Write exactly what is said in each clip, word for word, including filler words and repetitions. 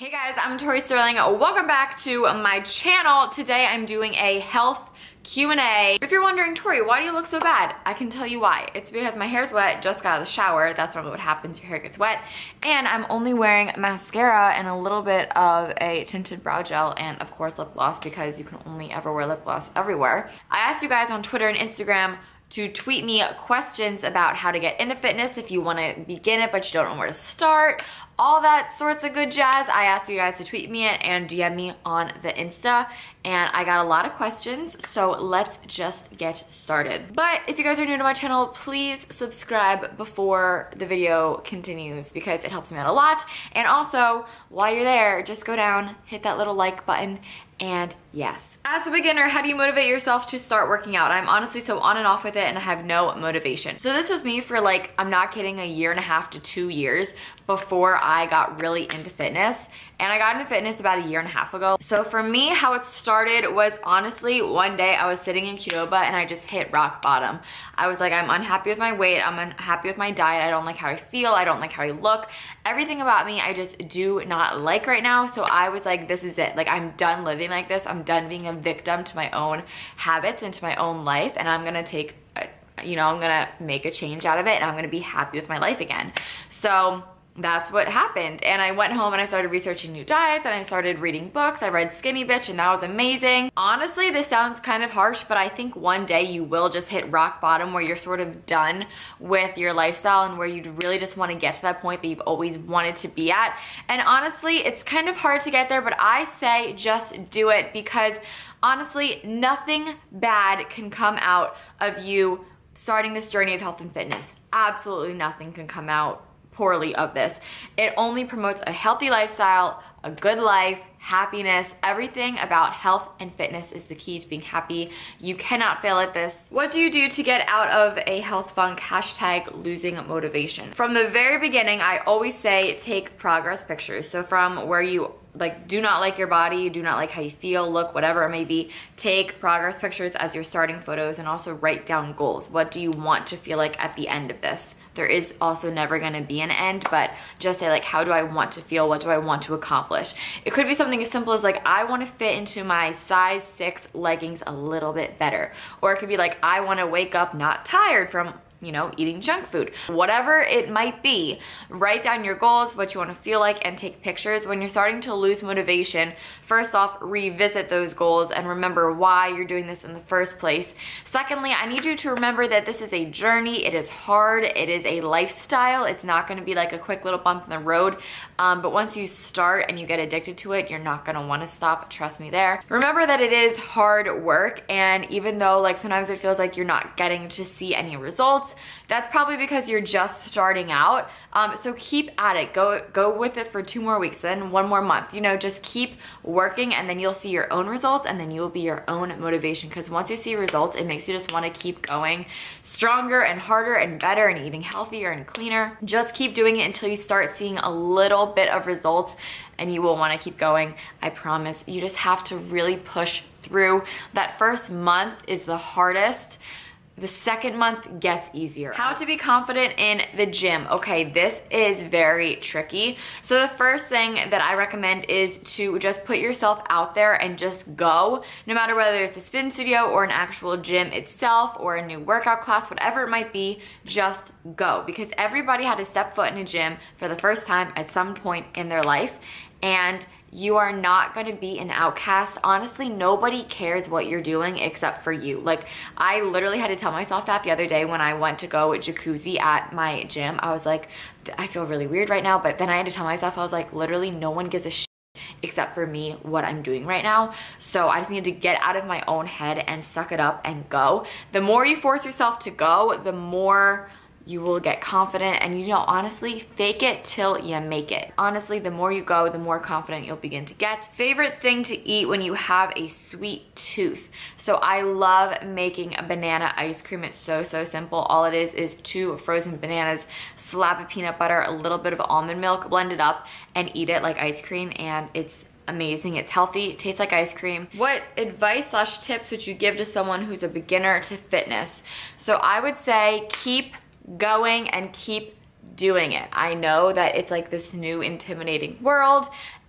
Hey guys, I'm Tori Sterling. Welcome back to my channel. Today I'm doing a health Q and A. If you're wondering, Tori, why do you look so bad? I can tell you why. It's because my hair's wet, just got out of the shower. That's normally what happens, your hair gets wet. And I'm only wearing mascara and a little bit of a tinted brow gel and of course lip gloss because you can only ever wear lip gloss everywhere. I asked you guys on Twitter and Instagram to tweet me questions about how to get into fitness if you want to begin it but you don't know where to start. All that sorts of good jazz. I asked you guys to tweet me it and D M me on the Insta, and I got a lot of questions, so let's just get started. But if you guys are new to my channel, please subscribe before the video continues because it helps me out a lot. And also, while you're there, just go down, hit that little like button, and yes. As a beginner, how do you motivate yourself to start working out? I'm honestly so on and off with it and I have no motivation. So this was me for like, I'm not kidding, a year and a half to two years before I got really into fitness. And I got into fitness about a year and a half ago. So for me, how it started was honestly, one day I was sitting in Qdoba and I just hit rock bottom. I was like, I'm unhappy with my weight, I'm unhappy with my diet, I don't like how I feel, I don't like how I look. Everything about me I just do not like right now. So I was like, this is it. Like, I'm done living like this. I'm done being a victim to my own habits and to my own life, and I'm gonna take, a, you know, I'm gonna make a change out of it and I'm gonna be happy with my life again. So that's what happened. And I went home and I started researching new diets and I started reading books. I read Skinny Bitch and that was amazing. Honestly, this sounds kind of harsh, but I think one day you will just hit rock bottom where you're sort of done with your lifestyle and where you really just want to get to that point that you've always wanted to be at. And honestly, it's kind of hard to get there, but I say just do it because honestly, nothing bad can come out of you starting this journey of health and fitness. Absolutely nothing can come out poorly of this. It only promotes a healthy lifestyle, a good life, happiness. Everything about health and fitness is the key to being happy. You cannot fail at this. What do you do to get out of a health funk? Hashtag losing motivation. From the very beginning, I always say take progress pictures. So from where you like do not like your body, do not like how you feel, look, whatever it may be, take progress pictures as your starting photos and also write down goals. What do you want to feel like at the end of this? There is also never going to be an end, but just say like, how do I want to feel? What do I want to accomplish? It could be something as simple as like, I want to fit into my size six leggings a little bit better. Or it could be like, I want to wake up not tired from, you know, eating junk food. Whatever it might be, write down your goals, what you want to feel like, and take pictures. When you're starting to lose motivation, first off, revisit those goals and remember why you're doing this in the first place. Secondly, I need you to remember that this is a journey. It is hard. It is a lifestyle. It's not going to be like a quick little bump in the road. Um, but once you start and you get addicted to it, you're not going to want to stop. Trust me there. Remember that it is hard work. And even though like sometimes it feels like you're not getting to see any results, that's probably because you're just starting out. Um, so keep at it. Go go with it for two more weeks, then one more month. You know, just keep working and then you'll see your own results and then you will be your own motivation. Because once you see results, it makes you just want to keep going stronger and harder and better and eating healthier and cleaner. Just keep doing it until you start seeing a little bit of results and you will want to keep going. I promise. You just have to really push through. That first month is the hardest. The second month gets easier. How to be confident in the gym. Okay, this is very tricky. So the first thing that I recommend is to just put yourself out there and just go. No matter whether it's a spin studio or an actual gym itself or a new workout class, whatever it might be, just go. Because everybody had to step foot in a gym for the first time at some point in their life. And you are not going to be an outcast. Honestly, nobody cares what you're doing except for you. Like, I literally had to tell myself that the other day when I went to go with jacuzzi at my gym. I was like, I feel really weird right now. But then I had to tell myself, I was like, literally no one gives a shit except for me what I'm doing right now. So I just need to get out of my own head and suck it up and go. The more you force yourself to go, the more you will get confident, and you know, honestly, fake it till you make it. Honestly, the more you go, the more confident you'll begin to get. Favorite thing to eat when you have a sweet tooth. So I love making a banana ice cream. It's so, so simple. All it is is two frozen bananas, slap of peanut butter, a little bit of almond milk, blend it up, and eat it like ice cream, and it's amazing. It's healthy, it tastes like ice cream. What advice slash tips would you give to someone who's a beginner to fitness? So I would say keep going and keep doing it. I know that it's like this new intimidating world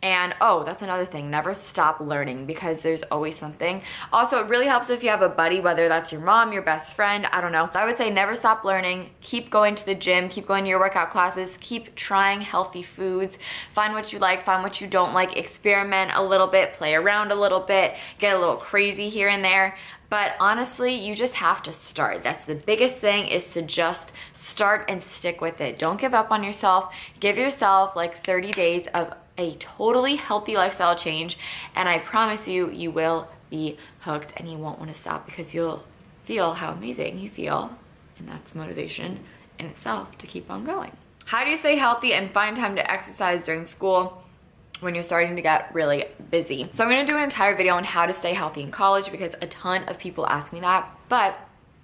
And oh, that's another thing, never stop learning because there's always something. Also, it really helps if you have a buddy, whether that's your mom, your best friend, I don't know. I would say never stop learning, keep going to the gym, keep going to your workout classes, keep trying healthy foods, find what you like, find what you don't like, experiment a little bit, play around a little bit, get a little crazy here and there. But honestly, you just have to start. That's the biggest thing, is to just start and stick with it. Don't give up on yourself. Give yourself like thirty days of a totally healthy lifestyle change, and I promise you, you will be hooked and you won't want to stop because you'll feel how amazing you feel, and that's motivation in itself to keep on going. How do you stay healthy and find time to exercise during school when you're starting to get really busy? So I'm gonna do an entire video on how to stay healthy in college because a ton of people ask me that, but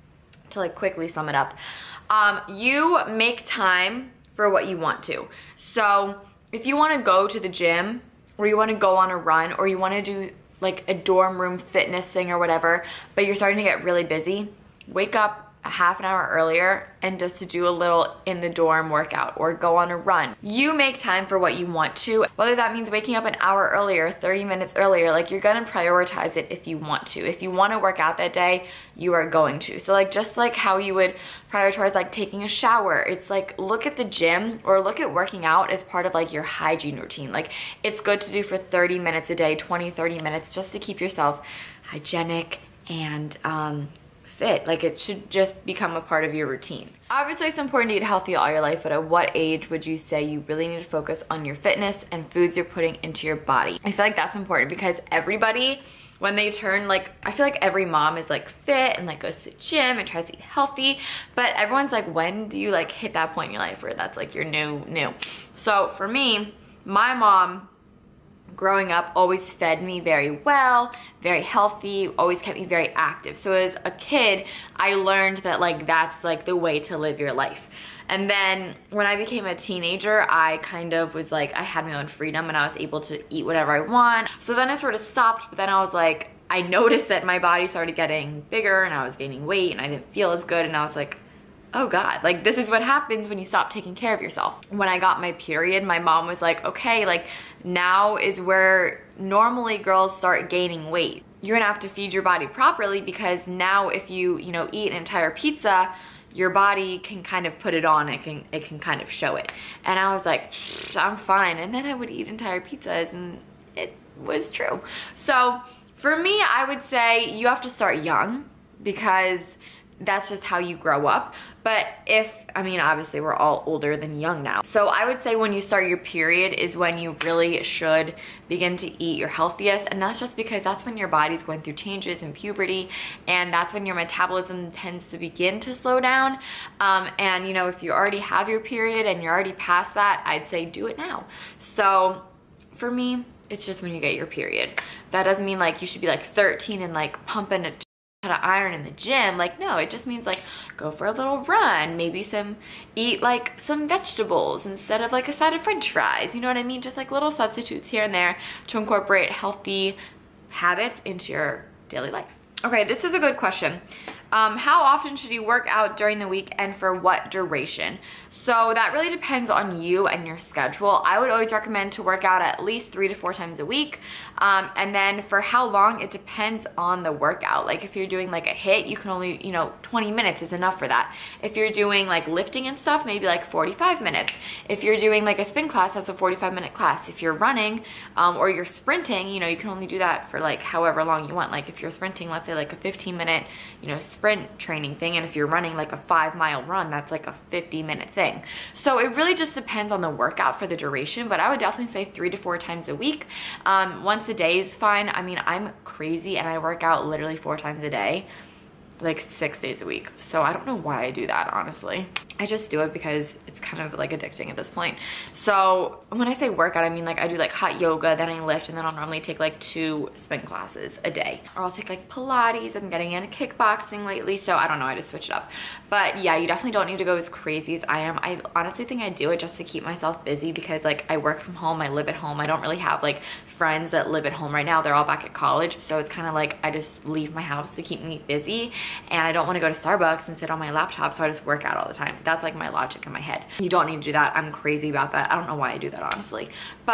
to like quickly sum it up, um, you make time for what you want to. So if you wanna go to the gym, or you wanna go on a run, or you wanna do like a dorm room fitness thing or whatever, but you're starting to get really busy, wake up a half an hour earlier and just to do a little in the dorm workout or go on a run. You make time for what you want to, whether that means waking up an hour earlier, thirty minutes earlier, like you're gonna prioritize it if you want to. If you wanna work out that day, you are going to. So like just like how you would prioritize like taking a shower, it's like look at the gym or look at working out as part of like your hygiene routine. Like it's good to do for thirty minutes a day, twenty, thirty minutes just to keep yourself hygienic and um, fit. Like it should just become a part of your routine. Obviously it's important to eat healthy all your life, but at what age would you say you really need to focus on your fitness and foods you're putting into your body? I feel like that's important because everybody, when they turn, like, I feel like every mom is like fit and like goes to the gym and tries to eat healthy, but everyone's like, when do you like hit that point in your life where that's like your new, new? So for me, my mom growing up always fed me very well, very healthy, always kept me very active. So as a kid, I learned that like that's like the way to live your life. And then when I became a teenager, I kind of was like, I had my own freedom and I was able to eat whatever I want. So then I sort of stopped, but then I was like, I noticed that my body started getting bigger and I was gaining weight and I didn't feel as good, and I was like, oh God, like this is what happens when you stop taking care of yourself. When I got my period, my mom was like, okay, like now is where normally girls start gaining weight. You're gonna have to feed your body properly because now if you, you know, eat an entire pizza, your body can kind of put it on, it can, it can kind of show it. And I was like, I'm fine. And then I would eat entire pizzas and it was true. So for me, I would say you have to start young because that's just how you grow up. But if, I mean, obviously we're all older than young now. So I would say when you start your period is when you really should begin to eat your healthiest. And that's just because that's when your body's going through changes in puberty. And that's when your metabolism tends to begin to slow down. Um, and you know, if you already have your period and you're already past that, I'd say do it now. So for me, it's just when you get your period. That doesn't mean like you should be like thirteen and like pumping a ton of iron in the gym. Like no, it just means like go for a little run, maybe some eat like some vegetables instead of like a side of french fries, you know what I mean? Just like little substitutes here and there to incorporate healthy habits into your daily life. Okay, this is a good question. Um, how often should you work out during the week and for what duration? So that really depends on you and your schedule. I would always recommend to work out at least three to four times a week. Um, and then for how long, it depends on the workout. Like if you're doing like a HIIT, you can only, you know, twenty minutes is enough for that. If you're doing like lifting and stuff, maybe like forty-five minutes. If you're doing like a spin class, that's a forty-five minute class. If you're running um, or you're sprinting, you know, you can only do that for like however long you want. Like if you're sprinting, let's say like a fifteen minute, you know, sprint training thing, and if you're running like a five mile run, that's like a fifty minute thing. So it really just depends on the workout for the duration, but I would definitely say three to four times a week. Um, once a day is fine. I mean, I'm crazy and I work out literally four times a day, like six days a week. So I don't know why I do that, honestly. I just do it because it's kind of like addicting at this point. So when I say workout, I mean like I do like hot yoga, then I lift, and then I'll normally take like two spin classes a day. Or I'll take like Pilates. I'm getting into kickboxing lately, so I don't know, I just switch it up. But yeah, you definitely don't need to go as crazy as I am. I honestly think I do it just to keep myself busy because like I work from home, I live at home. I don't really have like friends that live at home right now. They're all back at college. So it's kind of like I just leave my house to keep me busy, and I don't want to go to Starbucks and sit on my laptop, so I just work out all the time. That's like my logic in my head. You don't need to do that. I'm crazy about that. I don't know why I do that, honestly. But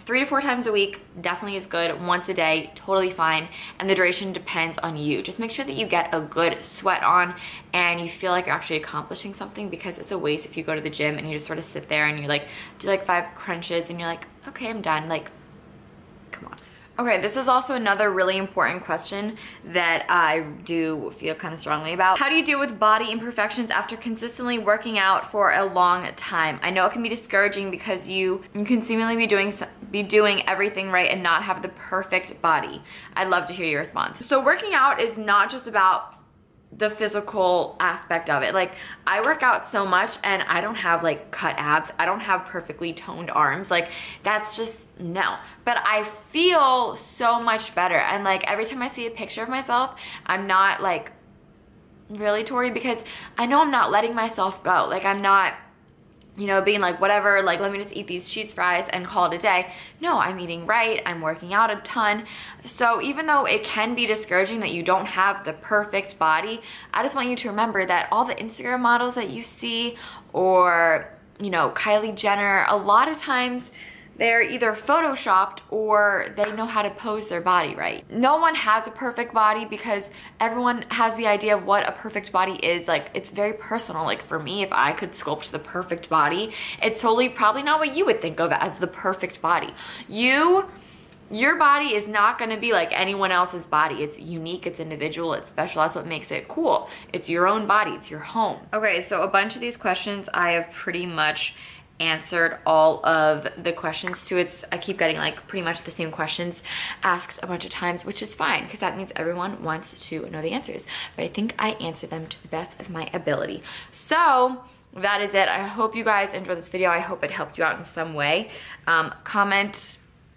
three to four times a week definitely is good. Once a day, totally fine. And the duration depends on you. Just make sure that you get a good sweat on and you feel like you're actually accomplishing something, because it's a waste if you go to the gym and you just sort of sit there and you like do like five crunches and you're like, okay, I'm done. Like, come on. Okay, this is also another really important question that I do feel kind of strongly about. How do you deal with body imperfections after consistently working out for a long time? I know it can be discouraging because you, you can seemingly be doing be doing everything right and not have the perfect body. I'd love to hear your response. So working out is not just about the physical aspect of it. Like, I work out so much and I don't have like cut abs. I don't have perfectly toned arms. Like, that's just, no. But I feel so much better. And like, every time I see a picture of myself, I'm not like, really, Tori? Because I know I'm not letting myself go. Like, I'm not, you know, being like, whatever, like, let me just eat these cheese fries and call it a day. No, I'm eating right. I'm working out a ton. So even though it can be discouraging that you don't have the perfect body, I just want you to remember that all the Instagram models that you see, or, you know, Kylie Jenner, a lot of times they're either photoshopped or they know how to pose their body right. No one has a perfect body because everyone has the idea of what a perfect body is. Like, it's very personal. Like, for me, if I could sculpt the perfect body, it's totally probably not what you would think of as the perfect body. You, your body is not gonna be like anyone else's body. It's unique, it's individual, it's special. That's what makes it cool. It's your own body, it's your home. Okay, so a bunch of these questions I have pretty much answered all of the questions to. It's, I keep getting like pretty much the same questions asked a bunch of times, which is fine because that means everyone wants to know the answers. But I think I answered them to the best of my ability. So that is it. I hope you guys enjoyed this video. I hope it helped you out in some way. Um, comment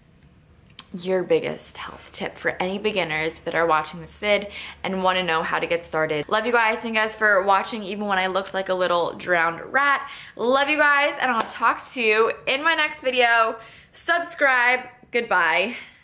your biggest health tip for any beginners that are watching this vid and want to know how to get started. Love you guys. Thank you guys for watching even when I looked like a little drowned rat. Love you guys, and I'll talk to you in my next video. Subscribe. Goodbye.